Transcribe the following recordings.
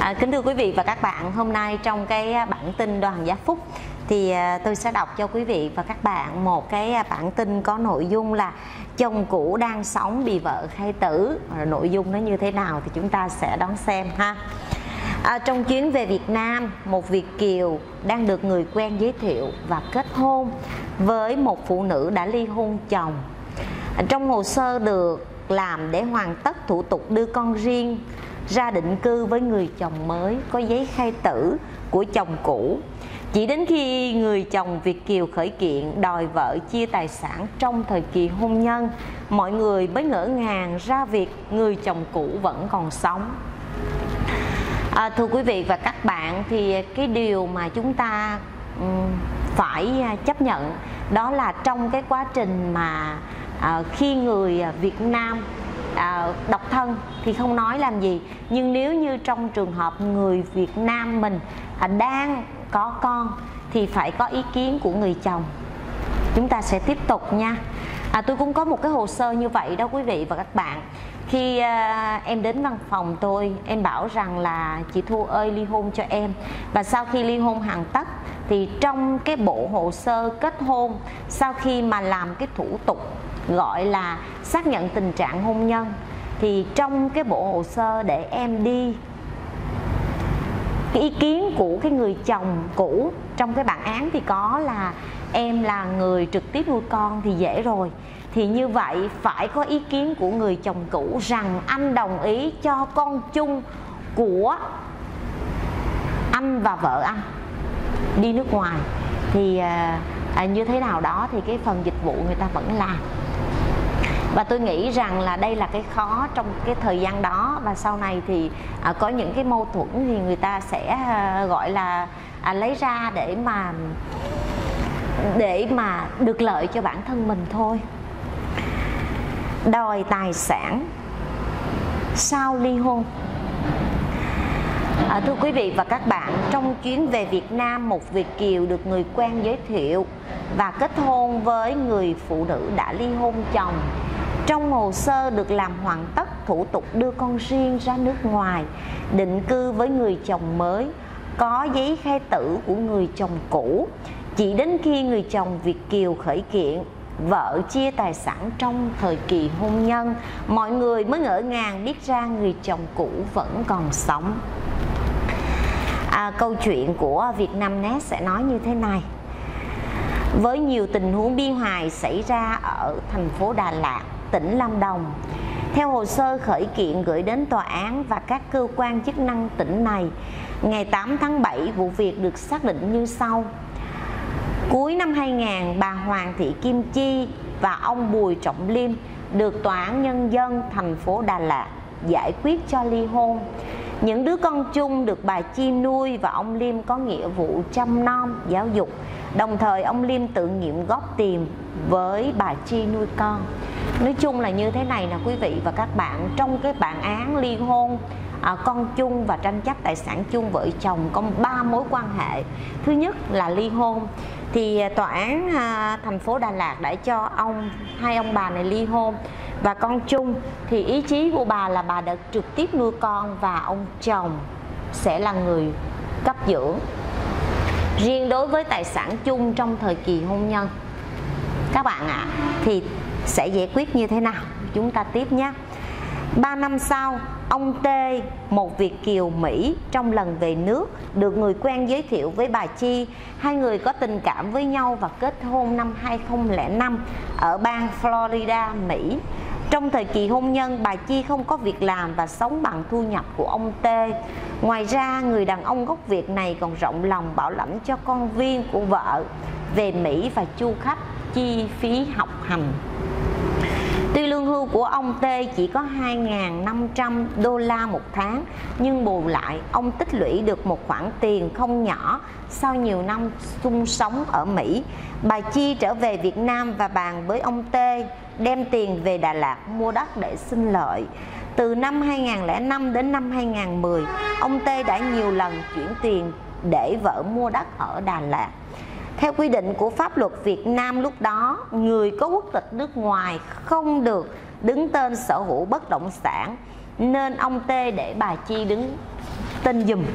Kính thưa quý vị và các bạn, hôm nay trong cái bản tin Đoàn Gia Phúc thì tôi sẽ đọc cho quý vị và các bạn một cái bản tin có nội dung là chồng cũ đang sống bị vợ khai tử. Nội dung nó như thế nào thì chúng ta sẽ đón xem ha. Trong chuyến về Việt Nam, một Việt kiều đang được người quen giới thiệu và kết hôn với một phụ nữ đã ly hôn chồng. Trong hồ sơ được làm để hoàn tất thủ tục đưa con riêng ra định cư với người chồng mới có giấy khai tử của chồng cũ. Chỉ đến khi người chồng Việt kiều khởi kiện đòi vợ chia tài sản trong thời kỳ hôn nhân, mọi người mới ngỡ ngàng ra việc người chồng cũ vẫn còn sống. Thưa quý vị và các bạn, thì cái điều mà chúng ta phải chấp nhận đó là trong cái quá trình mà khi người Việt Nam độc thân thì không nói làm gì, nhưng nếu như trong trường hợp người Việt Nam mình đang có con thì phải có ý kiến của người chồng. Chúng ta sẽ tiếp tục nha. Tôi cũng có một cái hồ sơ như vậy đó quý vị và các bạn. Khi em đến văn phòng tôi, em bảo rằng là chị Thu ơi ly hôn cho em. Và sau khi ly hôn hoàn tất thì trong cái bộ hồ sơ kết hôn, sau khi mà làm cái thủ tục gọi là xác nhận tình trạng hôn nhân, thì trong cái bộ hồ sơ để em đi cái ý kiến của cái người chồng cũ, trong cái bản án thì có là em là người trực tiếp nuôi con thì dễ rồi. Thì như vậy phải có ý kiến của người chồng cũ rằng anh đồng ý cho con chung của anh và vợ anh đi nước ngoài. Thì như thế nào đó thì cái phần dịch vụ người ta vẫn làm. Và tôi nghĩ rằng là đây là cái khó trong cái thời gian đó. Và sau này thì có những cái mâu thuẫn thì người ta sẽ gọi là lấy ra để mà được lợi cho bản thân mình thôi. Đòi tài sản sau ly hôn. Thưa quý vị và các bạn, trong chuyến về Việt Nam, một Việt kiều được người quen giới thiệu và kết hôn với người phụ nữ đã ly hôn chồng. Trong hồ sơ được làm hoàn tất thủ tục đưa con riêng ra nước ngoài, định cư với người chồng mới, có giấy khai tử của người chồng cũ. Chỉ đến khi người chồng Việt kiều khởi kiện vợ chia tài sản trong thời kỳ hôn nhân, mọi người mới ngỡ ngàng biết ra người chồng cũ vẫn còn sống. Câu chuyện của Vietnamnet sẽ nói như thế này. Với nhiều tình huống bi hài xảy ra ở thành phố Đà Lạt, tỉnh Lâm Đồng, theo hồ sơ khởi kiện gửi đến tòa án và các cơ quan chức năng tỉnh này, ngày 8 tháng 7 vụ việc được xác định như sau. Cuối năm 2000, bà Hoàng Thị Kim Chi và ông Bùi Trọng Liêm được Tòa án Nhân dân thành phố Đà Lạt giải quyết cho ly hôn. Những đứa con chung được bà Chi nuôi và ông Liêm có nghĩa vụ chăm nom, giáo dục. Đồng thời ông Liêm tự nguyện góp tiền với bà Chi nuôi con. Nói chung là như thế này nè quý vị và các bạn, trong cái bản án ly hôn, con chung và tranh chấp tài sản chung vợ chồng có 3 mối quan hệ. Thứ nhất là ly hôn, thì tòa án thành phố Đà Lạt đã cho hai ông bà này ly hôn. Và con chung thì ý chí của bà là bà đã trực tiếp nuôi con và ông chồng sẽ là người cấp dưỡng. Riêng đối với tài sản chung trong thời kỳ hôn nhân, các bạn ạ, thì sẽ giải quyết như thế nào? Chúng ta tiếp nhé. 3 năm sau, ông T, một Việt kiều Mỹ, trong lần về nước được người quen giới thiệu với bà Chi. Hai người có tình cảm với nhau và kết hôn năm 2005 ở bang Florida, Mỹ. Trong thời kỳ hôn nhân, bà Chi không có việc làm và sống bằng thu nhập của ông T. Ngoài ra, người đàn ông gốc Việt này còn rộng lòng bảo lãnh cho con riêng của vợ về Mỹ và chu cấp chi phí học hành. Tuy lương hưu của ông T chỉ có 2.500 đô la một tháng, nhưng bù lại ông tích lũy được một khoản tiền không nhỏ sau nhiều năm chung sống ở Mỹ. Bà Chi trở về Việt Nam và bàn với ông T đem tiền về Đà Lạt mua đất để sinh lợi. Từ năm 2005 đến năm 2010, ông T đã nhiều lần chuyển tiền để vợ mua đất ở Đà Lạt. Theo quy định của pháp luật Việt Nam lúc đó, người có quốc tịch nước ngoài không được đứng tên sở hữu bất động sản, nên ông T để bà Chi đứng tin dùm.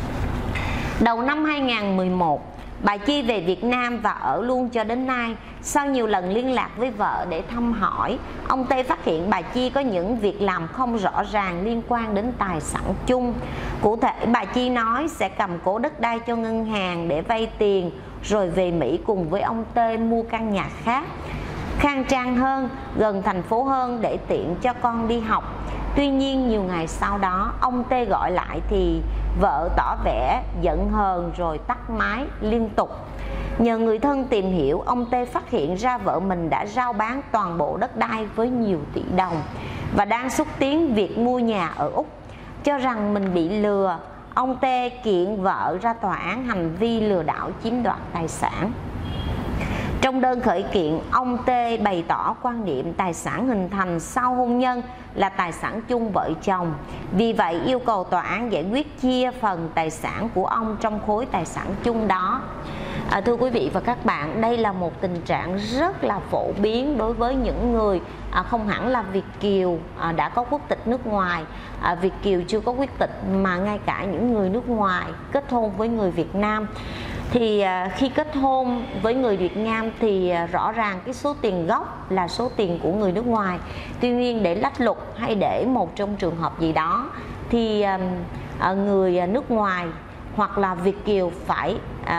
Đầu năm 2011, bà Chi về Việt Nam và ở luôn cho đến nay. Sau nhiều lần liên lạc với vợ để thăm hỏi, ông Tê phát hiện bà Chi có những việc làm không rõ ràng liên quan đến tài sản chung. Cụ thể, bà Chi nói sẽ cầm cố đất đai cho ngân hàng để vay tiền, rồi về Mỹ cùng với ông Tê mua căn nhà khác, khang trang hơn, gần thành phố hơn để tiện cho con đi học. Tuy nhiên nhiều ngày sau đó, ông Tê gọi lại thì vợ tỏ vẻ giận hờn rồi tắt máy liên tục. Nhờ người thân tìm hiểu, ông Tê phát hiện ra vợ mình đã rao bán toàn bộ đất đai với nhiều tỷ đồng và đang xúc tiến việc mua nhà ở Úc. Cho rằng mình bị lừa, ông Tê kiện vợ ra tòa án hành vi lừa đảo chiếm đoạt tài sản. Trong đơn khởi kiện, ông Tê bày tỏ quan điểm tài sản hình thành sau hôn nhân là tài sản chung vợ chồng. Vì vậy yêu cầu tòa án giải quyết chia phần tài sản của ông trong khối tài sản chung đó. Thưa quý vị và các bạn, đây là một tình trạng rất là phổ biến đối với những người không hẳn là Việt kiều đã có quốc tịch nước ngoài, Việt kiều chưa có quốc tịch, mà ngay cả những người nước ngoài kết hôn với người Việt Nam. Thì khi kết hôn với người Việt Nam thì rõ ràng cái số tiền gốc là số tiền của người nước ngoài. Tuy nhiên để lách luật hay để một trong trường hợp gì đó thì người nước ngoài hoặc là Việt kiều phải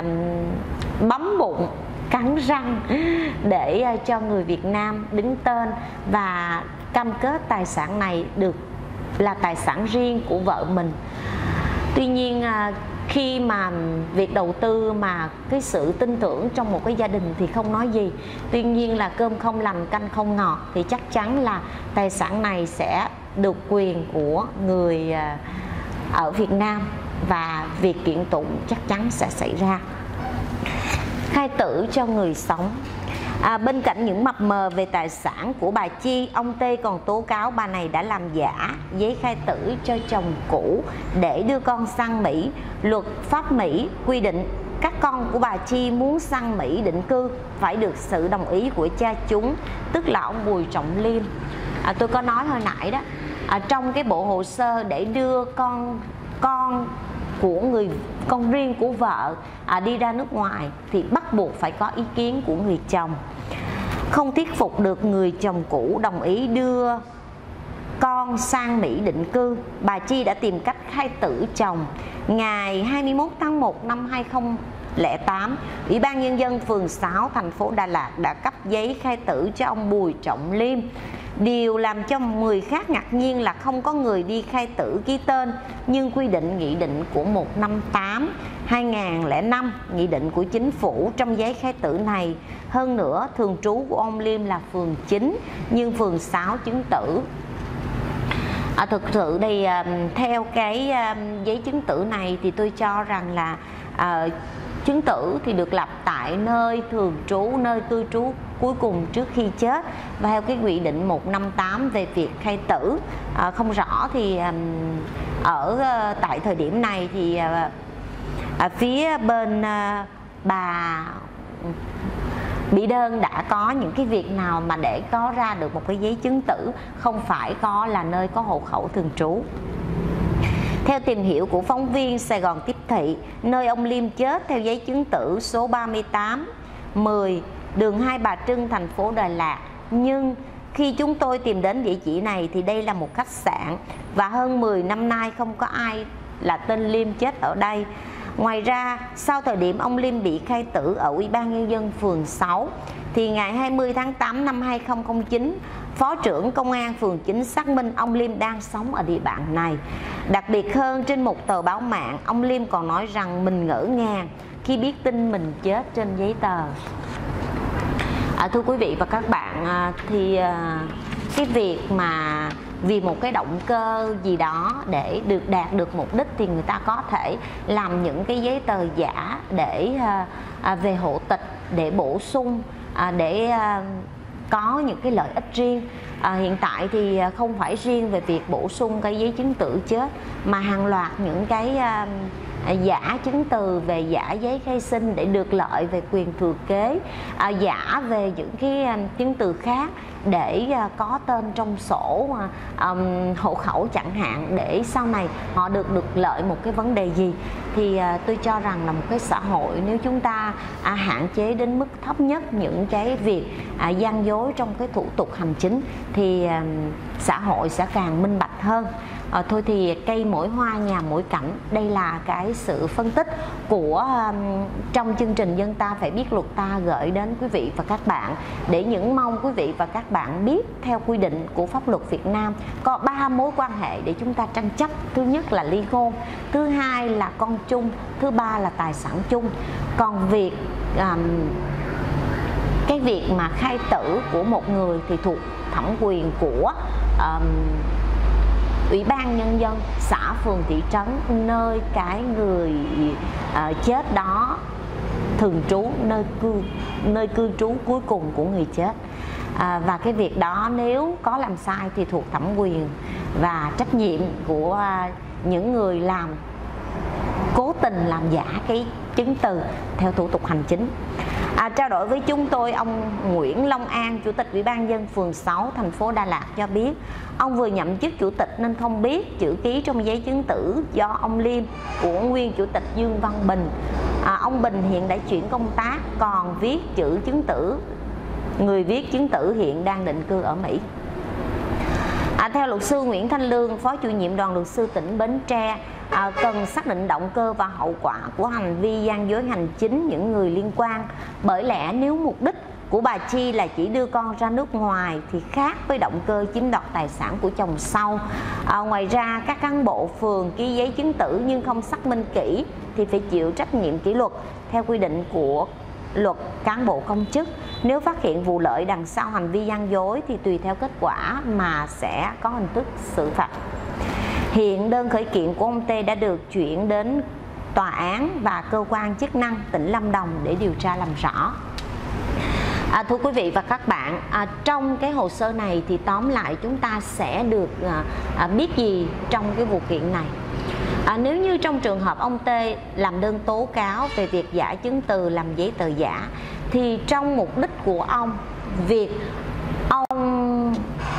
bấm bụng cắn răng để cho người Việt Nam đứng tên và cam kết tài sản này được là tài sản riêng của vợ mình. Tuy nhiên khi mà việc đầu tư mà cái sự tin tưởng trong một cái gia đình thì không nói gì. Tuy nhiên là cơm không lành canh không ngọt thì chắc chắn là tài sản này sẽ được quyền của người ở Việt Nam và việc kiện tụng chắc chắn sẽ xảy ra. Khai tử cho người sống. Bên cạnh những mập mờ về tài sản của bà Chi, ông Tê còn tố cáo bà này đã làm giả giấy khai tử cho chồng cũ để đưa con sang Mỹ. Luật pháp Mỹ quy định các con của bà Chi muốn sang Mỹ định cư phải được sự đồng ý của cha chúng, tức là ông Bùi Trọng Liêm. Tôi có nói hồi nãy đó, trong cái bộ hồ sơ để đưa con riêng của vợ đi ra nước ngoài thì bắt buộc phải có ý kiến của người chồng. Không thuyết phục được người chồng cũ đồng ý đưa con sang Mỹ định cư, bà Chi đã tìm cách khai tử chồng. Ngày 21 tháng 1 năm 2008, Ủy ban Nhân dân phường 6 thành phố Đà Lạt đã cấp giấy khai tử cho ông Bùi Trọng Liêm. Điều làm cho người khác ngạc nhiên là không có người đi khai tử ký tên, nhưng quy định nghị định của 158/2005, nghị định của chính phủ trong giấy khai tử này. Hơn nữa, thường trú của ông Liêm là phường 9, nhưng phường 6 chứng tử. Thực sự thì theo cái giấy chứng tử này thì tôi cho rằng là chứng tử thì được lập tại nơi thường trú, nơi cư trú cuối cùng trước khi chết, và theo cái quy định 158 về việc khai tử. Không rõ thì tại thời điểm này thì phía bên bà bị đơn đã có những cái việc nào mà để có ra được một cái giấy chứng tử, không phải có là nơi có hộ khẩu thường trú. Theo tìm hiểu của phóng viên Sài Gòn Tiếp Thị, nơi ông Liêm chết theo giấy chứng tử số 3810 đường Hai Bà Trưng, thành phố Đà Lạt. Nhưng khi chúng tôi tìm đến địa chỉ này thì đây là một khách sạn và hơn 10 năm nay không có ai là tên Liêm chết ở đây. Ngoài ra, sau thời điểm ông Liêm bị khai tử ở Ủy ban Nhân dân phường 6, thì ngày 20 tháng 8 năm 2009, Phó trưởng Công an phường 9 xác minh ông Liêm đang sống ở địa bàn này. Đặc biệt hơn, trên một tờ báo mạng, ông Liêm còn nói rằng mình ngỡ ngàng khi biết tin mình chết trên giấy tờ. Thưa quý vị và các bạn, thì cái việc mà vì một cái động cơ gì đó để đạt được mục đích thì người ta có thể làm những cái giấy tờ giả để về hộ tịch, để bổ sung, để có những cái lợi ích riêng. Hiện tại thì không phải riêng về việc bổ sung cái giấy chứng tử chết, mà hàng loạt những cái giả chứng từ về giả giấy khai sinh để được lợi về quyền thừa kế, giả về những cái chứng từ khác để có tên trong sổ hộ khẩu chẳng hạn, để sau này họ được lợi một cái vấn đề gì. Thì tôi cho rằng là một cái xã hội nếu chúng ta hạn chế đến mức thấp nhất những cái việc gian dối trong cái thủ tục hành chính thì xã hội sẽ càng minh bạch hơn. Thôi thì cây mỗi hoa nhà mỗi cảnh, đây là cái sự phân tích của trong chương trình Dân Ta Phải Biết Luật Ta gửi đến quý vị và các bạn, để những mong quý vị và các bạn biết theo quy định của pháp luật Việt Nam có 3 mối quan hệ để chúng ta tranh chấp. Thứ nhất là ly hôn, thứ hai là con chung, thứ ba là tài sản chung. Còn cái việc mà khai tử của một người thì thuộc thẩm quyền của Ủy ban Nhân dân xã, phường, thị trấn nơi cái người chết đó thường trú, nơi cư trú cuối cùng của người chết. Và cái việc đó nếu có làm sai thì thuộc thẩm quyền và trách nhiệm của những người cố tình làm giả cái chứng từ theo thủ tục hành chính. Trao đổi với chúng tôi, ông Nguyễn Long An, Chủ tịch Ủy ban nhân dân phường 6 thành phố Đà Lạt cho biết ông vừa nhậm chức chủ tịch nên không biết chữ ký trong giấy chứng tử do ông Liêm của nguyên chủ tịch Dương Văn Bình. Ông Bình hiện đã chuyển công tác, còn viết chữ chứng tử, người viết chứng tử hiện đang định cư ở Mỹ. Theo luật sư Nguyễn Thanh Lương, Phó chủ nhiệm đoàn luật sư tỉnh Bến Tre, cần xác định động cơ và hậu quả của hành vi gian dối hành chính những người liên quan. Bởi lẽ nếu mục đích của bà Chi là chỉ đưa con ra nước ngoài thì khác với động cơ chiếm đoạt tài sản của chồng sau. Ngoài ra, các cán bộ phường ký giấy chứng tử nhưng không xác minh kỹ thì phải chịu trách nhiệm kỷ luật theo quy định của luật cán bộ công chức. Nếu phát hiện vụ lợi đằng sau hành vi gian dối thì tùy theo kết quả mà sẽ có hình thức xử phạt. Hiện đơn khởi kiện của ông T đã được chuyển đến tòa án và cơ quan chức năng tỉnh Lâm Đồng để điều tra làm rõ. Thưa quý vị và các bạn, trong cái hồ sơ này thì tóm lại chúng ta sẽ được biết gì trong cái vụ kiện này. Nếu như trong trường hợp ông T làm đơn tố cáo về việc giả chứng từ, làm giấy tờ giả, thì trong mục đích của ông, việc ông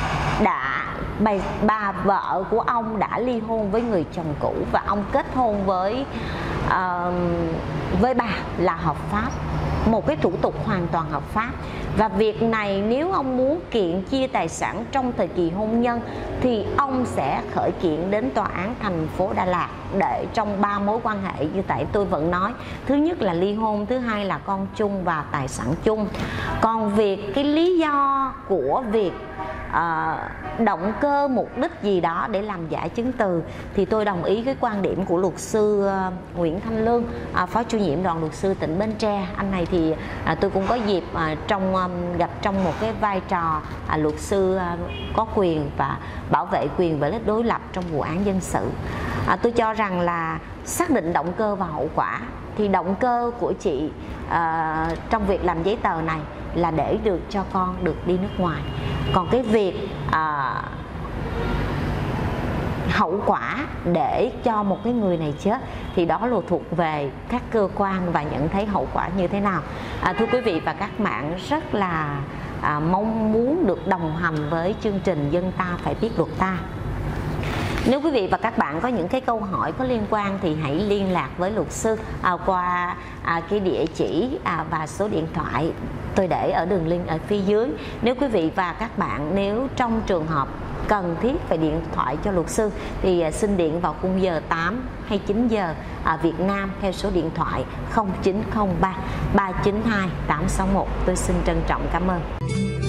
bà vợ của ông đã ly hôn với người chồng cũ và ông kết hôn với bà là hợp pháp, một cái thủ tục hoàn toàn hợp pháp. Và việc này nếu ông muốn kiện chia tài sản trong thời kỳ hôn nhân thì ông sẽ khởi kiện đến tòa án thành phố Đà Lạt để trong 3 mối quan hệ như tại tôi vẫn nói. Thứ nhất là ly hôn, thứ hai là con chung và tài sản chung. Còn việc cái lý do của việc động cơ mục đích gì đó để làm giả chứng từ thì tôi đồng ý với quan điểm của luật sư Nguyễn Thanh Lương, Phó chủ nhiệm đoàn luật sư tỉnh Bến Tre. Anh này thì tôi cũng có dịp gặp trong một cái vai trò luật sư có quyền và bảo vệ quyền và lợi ích đối lập trong vụ án dân sự. Tôi cho rằng là xác định động cơ và hậu quả thì động cơ của chị trong việc làm giấy tờ này là để được cho con được đi nước ngoài. Còn cái việc hậu quả để cho một cái người này chết thì đó là thuộc về các cơ quan và nhận thấy hậu quả như thế nào. Thưa quý vị và các bạn, rất là mong muốn được đồng hành với chương trình Dân Ta Phải Biết Luật Ta. Nếu quý vị và các bạn có những cái câu hỏi có liên quan thì hãy liên lạc với luật sư qua cái địa chỉ và số điện thoại tôi để ở đường link ở phía dưới. Nếu quý vị và các bạn nếu trong trường hợp cần thiết phải điện thoại cho luật sư thì xin điện vào khung giờ 8 hay 9 giờ Việt Nam theo số điện thoại 0903 392 861. Tôi xin trân trọng cảm ơn.